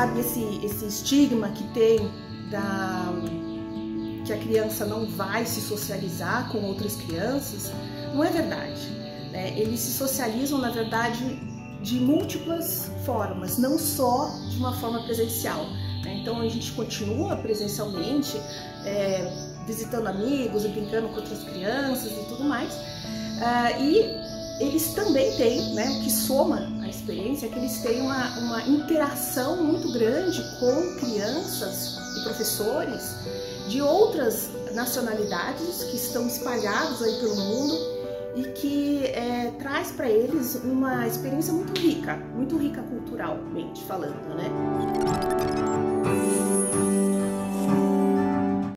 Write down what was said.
sabe, esse estigma que tem que a criança não vai se socializar com outras crianças, não é verdade, né? Eles se socializam, na verdade, de múltiplas formas, não só de uma forma presencial, né? Então a gente continua presencialmente, visitando amigos e brincando com outras crianças e tudo mais, e eles também têm, né, o que soma a experiência é que eles têm uma interação muito grande com crianças e professores de outras nacionalidades que estão espalhados aí pelo mundo e que traz para eles uma experiência muito rica culturalmente falando, né?